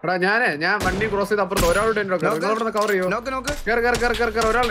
ഞാൻ വണ്ടി ക്രോസ് ചെയ്ത് അപ്പുറത്ത് ഒരാളുടെ കവർ ചെയ്യോ ഒരാൾ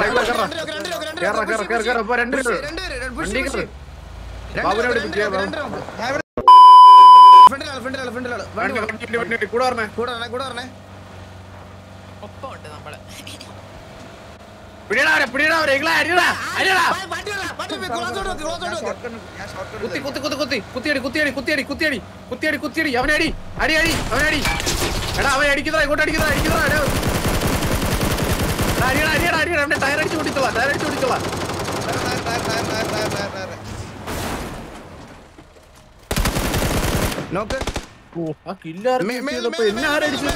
കുത്തിയടി അവനടി അടി അവനടി എടാ അവൻ അടിക്കുന്നതാ ഇങ്ങോട്ട് അടിക്കുന്നതാ ടയർ അടിച്ചു ഓടിച്ചോളാം എന്നെ ആരടിച്ചു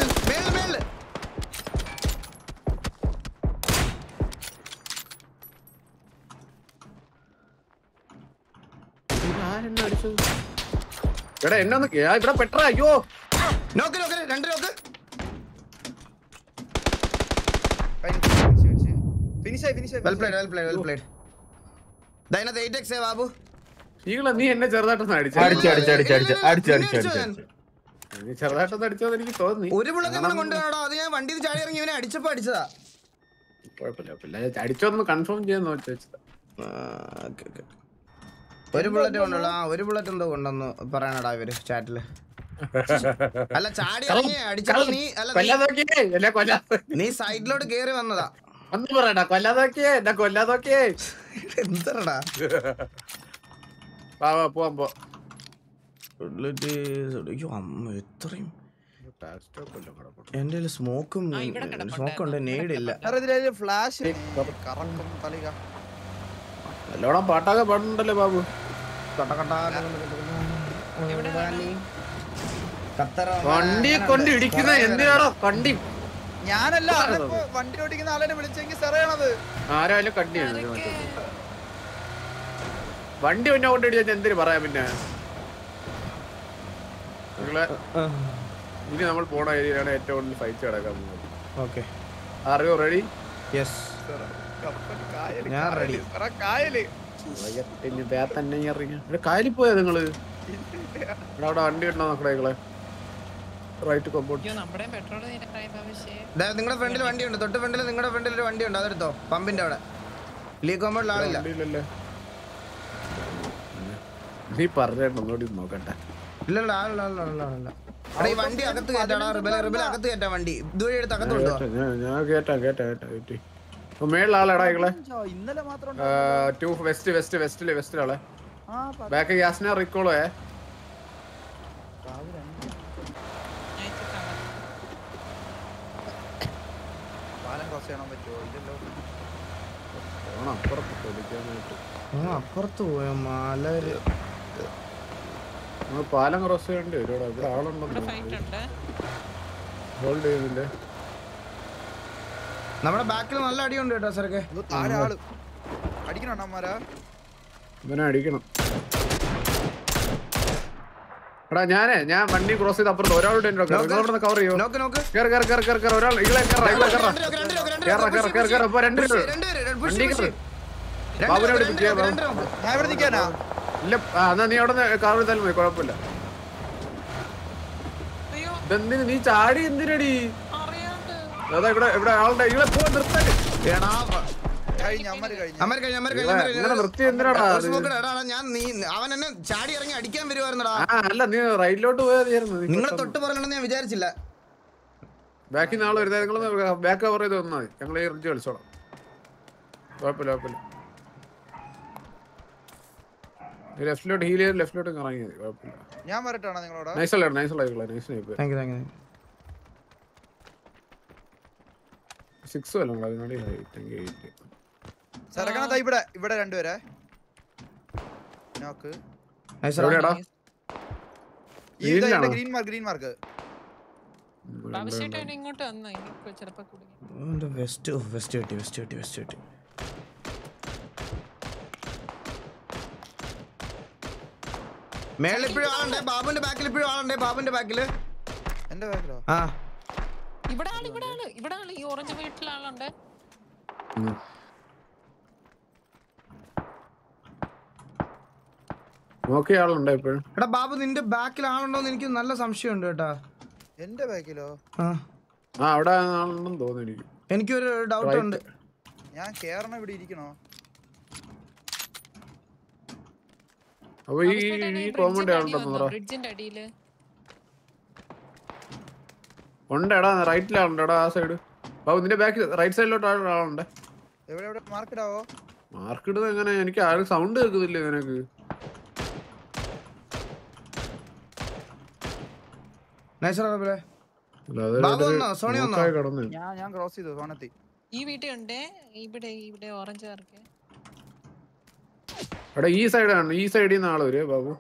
എടാ എന്നൊന്ന് ഇവിടെ പെട്രാ അയ്യോ നീ എന്നെ ചെറുതായിട്ടൊന്ന് ചെറുതായിട്ടൊന്ന് അടിച്ചോന്ന് എനിക്ക് തോന്നി ഒരു ബുള്ളറ്റ് കൊണ്ടുപോകണോ അത് ഞാൻ വണ്ടി ചാടി ഇറങ്ങി ഇവനെ അടിച്ചപ്പോ അടിച്ചതാ കുഴപ്പമില്ല അടിച്ചോന്ന് കൺഫേം ചെയ്യാന്ന് വെച്ചാ ഒരു ബുള്ളറ്റ് കൊണ്ടുള്ള ഒരു ബുള്ളറ്റ് എന്തോ കൊണ്ടെന്ന് പറയാനടാ ഇവര് ചാറ്റില് അല്ല ചാടി ഇറങ്ങി അടിച്ചപ്പോ നീ സൈഡിലോട്ട് കേറി വന്നതാ ഒന്ന് പറയടാ കൊല്ലാതോക്കിയേ എന്താടാ പോവാൻ പോ എത്രയും എന്റെ സ്മോക്കുണ്ട് നേടില്ല ഫ്ലാഷ് നല്ലോണം പാട്ടൊക്കെ പാടുന്നുണ്ടല്ലോ ബാബു വണ്ടി കൊണ്ട് ഇടിക്കുന്ന എന്തിനാണോ കണ്ടി ഞാനല്ല വണ്ടി ഓടിക്കുന്ന ആളെ വിളിച്ചെങ്കിൽ സെറയാണത് ആരായാലും കണ്ടിയാണ് വണ്ടി പിന്നെ കൊണ്ട് ഇടിച്ചാൽ എന്തിനു പറയാം പിന്നെ ഇനി നമ്മൾ പോണ ഏരിയയിലാണ് ഏറ്റവും കൂടുതൽ ഫൈറ്റ് കിടക്കാൻ പോകുന്നത്. Are you ready? യെസ് ഞാൻ റെഡി. കായലിൽ പോയാ നിങ്ങള് അവിടെ വണ്ടി കിട്ടണോ നോക്കണേ റൈറ്റ് കൊമ്പോട്ട് നിങ്ങളുടെ ഫ്രണ്ടിൽ വണ്ടിയുണ്ട് തൊട്ട് ഫ്രണ്ടിൽ നിങ്ങളുടെ ഫ്രണ്ടിൽ ഒരു വണ്ടിയുണ്ട് അതെടുത്തോ പമ്പിന്റെ അവിടെ ലീ കോമ്പൗണ്ടിൽ ആളില്ല നീ പറഞ്ഞോ നോക്കട്ടെ ഇല്ലല്ലോ ആളില്ല ഈ വണ്ടി അകത്ത് കയറ്റാടാ റിബൽ അകത്ത് കയറ്റാ വണ്ടി ഇതുവഴി എടുത്ത് അകത്തുണ്ടോ ഞാൻ കേട്ടാ മേളിൽ ആളെടാ ഇന്നലെ മാത്രം വെസ്റ്റിലെ ബാക്ക് ഗ്യാസിനെ റിക്കോളോ അപ്പുറത്ത് പോയ മലര് പാലം ക്രോസ് ചെയ്യണ്ടേ ഇവിടെ ആളുണ്ടോ ഹോൾഡ് ചെയ്യുന്നില്ലേ നമ്മുടെ ബാക്കിൽ നല്ല അടിയുണ്ട് കേട്ടോ സാറൊക്കെ അടിക്കണോമാരാ ഇവനെ അടിക്കണം എടാ ഞാൻ വണ്ടി ക്രോസ് ചെയ്ത് അപ്പുറത്ത് ഒരാളുടെ കവർ ചെയ്യോ ഒരാൾ ഇല്ല എന്നാ നീ അവിടെ കാർ എടുത്താലും പോയി കുഴപ്പമില്ല ഇതെന്തിന് നീ ചാടി എന്തിനടി അതാ ഇവിടെ ആളുടെ ഇവിടെ പോ നിർത്താൻ നിർത്തി എന്തിനാടാ അവൻ എന്നെ ചാടി ഇറങ്ങി അടിക്കാൻ വരുവായിരുന്നടാ അല്ല നീ റൈറ്റിലോട്ട് പോയായിരുന്നു നിങ്ങളെ തൊട്ട് പറയണമെന്ന് ഞാൻ വിചാരിച്ചില്ല ബാക്കി നാളെ വരുന്നത് നിങ്ങൾ ബാക്ക് കവർ ചെയ്ത് വന്നാൽ മതി ഞങ്ങൾ ഈ റിഞ്ച് കളിച്ചോളാം കുഴപ്പമില്ല ലെഫ്റ്റിലോട്ട് ഹീൽ ചെയ്ത് ലെഫ്റ്റിലോട്ട് ഇറങ്ങി മതി കുഴപ്പമില്ല ഞാൻ വരട്ടാണോ നിങ്ങളോട് നൈസ് 6 അല്ല അതിനോട് ഇവിടെ രണ്ടുപേരെ ഗ്രീൻ മാർക്ക് മേളിൽ ഇപ്പോഴും ആളുണ്ട് ബാബുന്റെ ബാക്കിൽ ഇപ്പോഴും ആളുണ്ട് ബാബുന്റെ ബാക്കില് എന്റെ ബാക്കിലോ ഇവിടെ ഈ ഓറഞ്ച് വീട്ടിൽ ആളുണ്ട് നോക്കിയ ആളുണ്ടോ ഇപ്പോഴും എടാ ബാബു നിന്റെ ബാക്കിൽ ആളുണ്ടോന്ന് എനിക്ക് നല്ല സംശയമുണ്ട് കേട്ടാ എന്റെ ബാക്കിലോ? അവിടെ ആണെന്ന് തോന്നുന്നു എനിക്കൊരു ഡൗട്ട് ഉണ്ട്. ഞാൻ കേറണ ഇവിടെ ഇരിക്കണോ? അപ്പൊ ഈ കോമ്പൗണ്ട് ആളുണ്ടോ? ബ്രിഡ്ജിന്റെ അടിയില് ഉണ്ടെടാ, റൈറ്റിലാളുണ്ടെടാ ആ സൈഡ്. ബാബു നിന്റെ ബാക്ക് റൈറ്റ് സൈഡിലോട്ട് ആളുണ്ട്. എവിടെ എവിടെ മാർക്കിടാവോ? മാർക്കിടുന്നത് എങ്ങനെ? എനിക്ക് ആരും സൗണ്ട് കേൾക്കുന്നില്ല നിനക്ക്. ഞാൻ ക്രോസ് ചെയ്തു സോണത്തി. ഈ വീട്ടിൽ ഉണ്ട്. ഇവിടെ ഓറഞ്ച് കാർക്ക്. എടാ ഈ സൈഡാണ്, ഈ സൈഡിൽ നിന്ന് ആള് വരും ബാബു.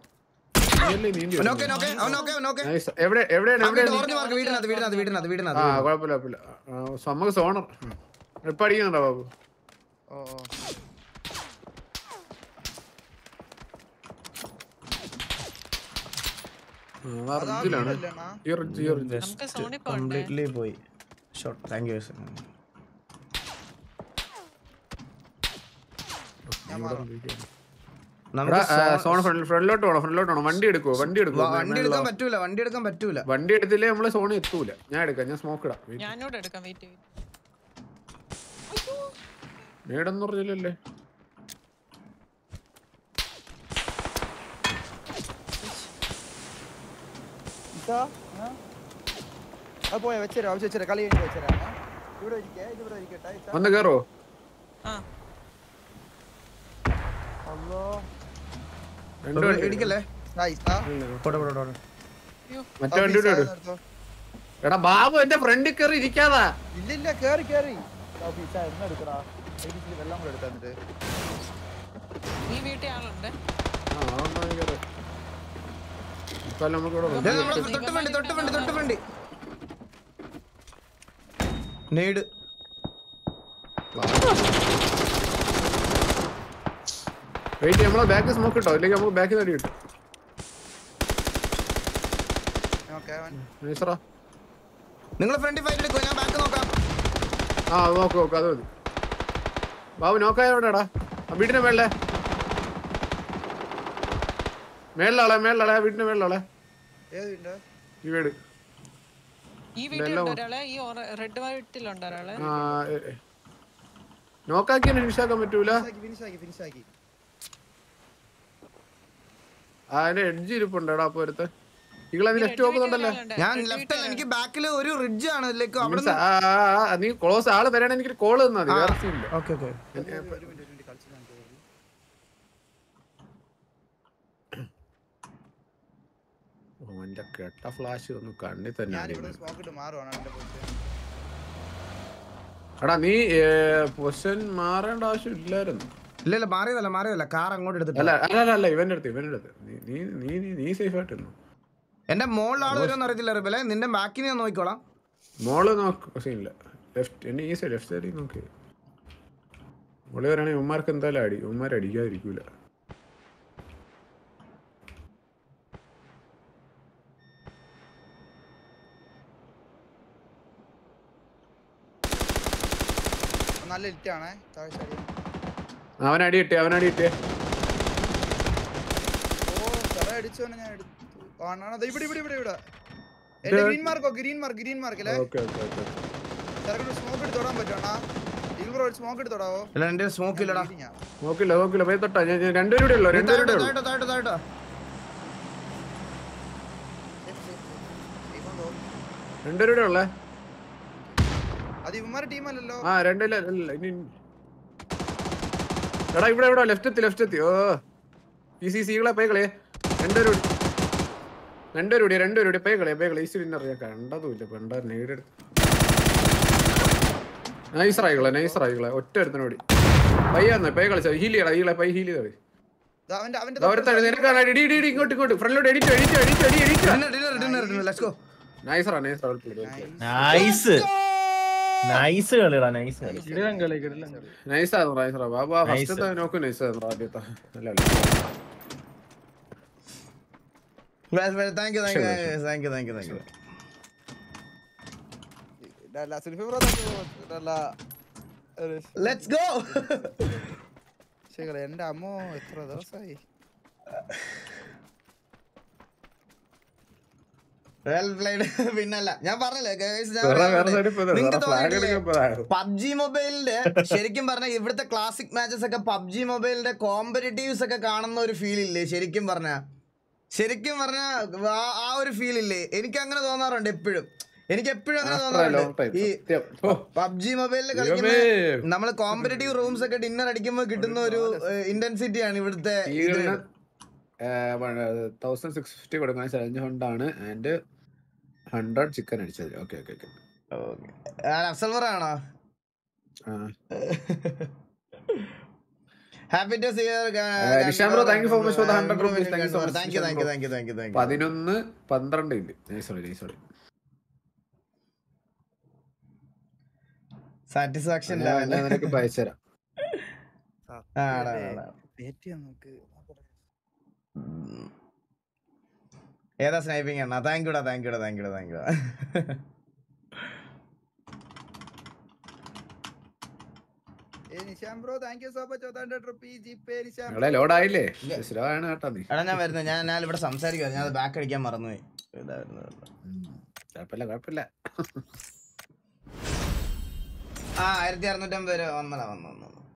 എവിടെയാണ്? കുഴപ്പമില്ല. നമുക്ക് സോണർ ഇപ്പൊ അടിക്കുന്നുണ്ടോ ബാബു? കംപ്ലീറ്റ്ലി പോയി. ഷോട്ട്. Thank you. ഫ്രണ്ടിലോട്ട് പോണം. വണ്ടി എടുക്കുവോ? വണ്ടി എടുക്കാൻ പറ്റൂല. വണ്ടി എടുത്തില്ലേ നമ്മള് സോണിൽ എത്തൂല. ഞാൻ എടുക്കാം. ഞാൻ സ്മോക്ക് ഇടാം. ഞാനോട് എടുക്കാം. വെയിറ്റ്. നേടെന്ന് പറഞ്ഞില്ലല്ലേ? പോയാ വെച്ചരാ കളി കഴിഞ്ഞ് വെച്ചരാ. ഇവിടെ ഇരിക്കട്ടെ. വന്ന് കേറോ? എടാ ബാബു എന്റെ ഫ്രണ്ടിൽ കയറി ഇരിക്കാതാ. ഇല്ല കേറി വെള്ളം കൂടെ എടുത്തിട്ട് ഈ വീട്ടിൽ ആളുണ്ട്. തൊട്ടുവണ്ടി നേട്. വെയിറ്റ്, നമ്മളെ ബാക്ക് സ്മോക്ക് കിട്ടോ? ഇല്ലെങ്കിൽ നമുക്ക് ബാക്കിൽ നിന്ന് അടി കിട്ടും. നിങ്ങൾ ഫ്രണ്ടിൽ ഫൈറ്റ് എടുക്കോ? ഞാൻ ബാക്ക് നോക്കാം. നോക്ക് അത് മതി. ബാബു നോക്കായ എവിടെടാ? വീടിന്റെ മേളിലെ മേളിലാളെ വീടിന്റെ മേളിലാളെ. ഈ വീട് നോക്കാക്കി ഫിനിഷാക്കാൻ പറ്റൂല. അതിന്റെ എഡ്ജ് ഇരിപ്പുണ്ടോ പോരത്തെ? ലെഫ്റ്റ് നോക്കുന്നുണ്ടല്ലോ. ഞാൻ ലെഫ്റ്റ് അല്ല, എനിക്ക് ബാക്കിൽ ഒരു റിഡ്ജ് ആണ്. നീ ക്ലോസ് ആള് വരാൻ എനിക്ക് കോള് തന്നാ മതി. വേറെ സീനില്ല. ഓന്റെ കെട്ട ഫ്ലാഷ് ഒന്ന് കണ്ണി തന്നെ. എടാ നീ പൊസിഷൻ മാറേണ്ട ആവശ്യം ഇല്ലായിരുന്നു. ഇല്ല മാറിയതല്ല. കാർ അങ്ങോട്ട് എടുത്തിട്ട്. അല്ല ഇവന്റെ അടുത്ത് നീ സേഫ് ആയിട്ടിരുന്നു. എന്റെ മോളിൽ ആള് വരുമെന്ന് അറിയത്തില്ല റിബലെ. നിന്റെ ബാക്കിനെ ഞാൻ നോക്കിക്കോളാം. മോള് നോക്കില്ല. ലെഫ്റ്റ് ഈ സൈഡ്, ലെഫ്റ്റ് സൈഡിൽ നോക്കി. മോള് വരാണെങ്കിൽ ഉമ്മാർക്ക് എന്തായാലും ഉമ്മാരെ അടിക്കാതിരിക്കൂല. നല്ല ലിറ്റാണ്. അവനടി കിട്ടിയ അടിച്ചോനെ ഞാൻ എടുത്തു. ഇവിടെ ഗ്രീൻ മാർക്ക് അല്ലേ? സ്മോക്ക് എടുത്ത് തൊടാൻ പറ്റുവാണോ? സ്മോക്ക് എടുത്ത് തൊടാവോ? എന്റെ സ്മോക്ക് ഇല്ലടാ. നോക്കില്ല പോയി തൊട്ടാ. രണ്ടുപേരുടെ ഉള്ളു. രണ്ടുപേരുടെ ഉള്ളേ. അത് ഇവന്മാരുടെ ടീമല്ലല്ലോ. എടാ ഇവിടെ ലെഫ്റ്റ് എത്തി. ഓ ഈസികളെ പോയി കളി. രണ്ടുപേരുടെ പോയി കളി. ഈസി വിന്നർ ഞാൻ കണ്ടതുമില്ല. പെണ്ട നേടിയെടുത്ത് നൈസറായികളെ ഒറ്റ എടുത്തിനോടി പയ്യാന്ന് പോയി കളിച്ച. ഹീൽ ചെയ്യടാ. പൈ ഹീൽ ചെയ്ത ഇങ്ങോട്ട് ഫ്രണ്ടിലോട്ട് എഡിറ്റ്. നൈസ് കളിടാ. നൈസ് ബാബു ഫസ്റ്റ് നോക്കൂ. നൈസ് ആദ്യത്തെ അല്ല. Thank you. Let's go. എന്റെ അമ്മോ എത്ര ദിവസമായി. Well played. പിന്നല്ല ഞാൻ പറഞ്ഞില്ലേ guys, ഞാൻ വേറെ പറഞ്ഞില്ലേ, side ഇപ്പൊ നിങ്ങക്ക് വേറെ flag തോന്നിയിട്ടില്ലേ എടുക്കാൻ പബ്ജി മൊബൈലിന്റെ ശരിക്കും പറഞ്ഞ ഇവിടുത്തെ ക്ലാസിക് മാച്ചസ് ഒക്കെ പബ്ജി മൊബൈലിന്റെ കോമ്പറ്റീവ്സ് ഒക്കെ കാണുന്ന ഒരു ഫീൽ ഇല്ലേ? ശരിക്കും പറഞ്ഞ ആ ഒരു ഫീൽ ഇല്ലേ? എനിക്ക് അങ്ങനെ തോന്നാറുണ്ട് എപ്പോഴും. എനിക്ക് എപ്പോഴും അങ്ങനെ തോന്നാറുണ്ട്. ഈ പബ്ജി മൊബൈലിൽ കളിക്കുമ്പോ നമ്മള് കോമ്പറ്റീവ് റൂംസ് ഒക്കെ ഡിന്നർ അടിക്കുമ്പോ കിട്ടുന്ന ഒരു ഇന്റൻസിറ്റി ആണ് ഇവിടുത്തെ. 1650 കൊടുക്കാൻ ചലഞ്ച് കൊണ്ടാണ് ആൻഡ് 100 ചിക്കൻ അടിച്ചത്. Okay okay okay. അഫ്സൽ ആണോ? Happy to see you Nisham bro, thank you so much for the 100 rupees. Thank you. 11 12 ഉണ്ട്. സോറി സാറ്റിസ്ഫാക്ഷൻ നിനക്ക് അയച്ചുതരാം. ഏതാ സ്നൈപ്പിംഗ് ആണ്? താങ്ക് യുടാ. Nisham bro thank you so much 100 rupees GPay Nisham. Load ആയില്ലേ? Slow ആണ് കേട്ടോ നീ. എടാ ഞാൻ വരുന്നത്, ഞാൻ ഇവിടെ സംസാരിക്കുവായിരുന്നു, ഞാൻ ബാക്ക് അടിക്കാൻ മറന്നുപോയി. കുഴപ്പമില്ല. 1650 വന്നടാ.